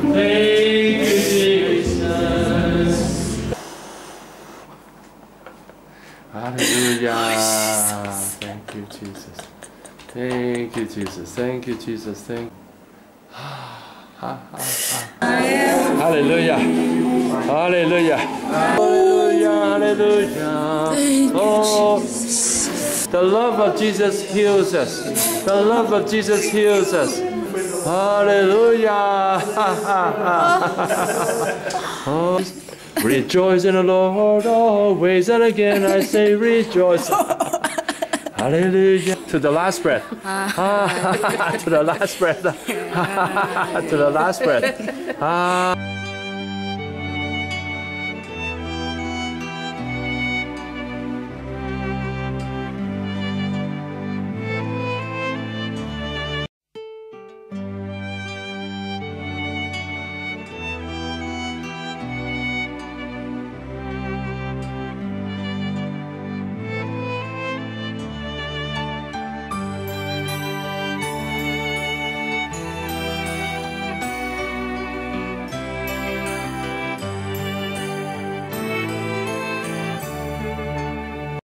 Thank you, Jesus. Hallelujah. Thank you, Jesus. Thank you, Jesus. Thank you, Jesus. Thank you. Hallelujah. Hallelujah. Hallelujah. Hallelujah. Oh, the love of Jesus heals us. The love of Jesus heals us. Hallelujah. Oh, rejoice in the Lord always, and again I say rejoice. Hallelujah. To the last breath. To the last breath. To the last breath.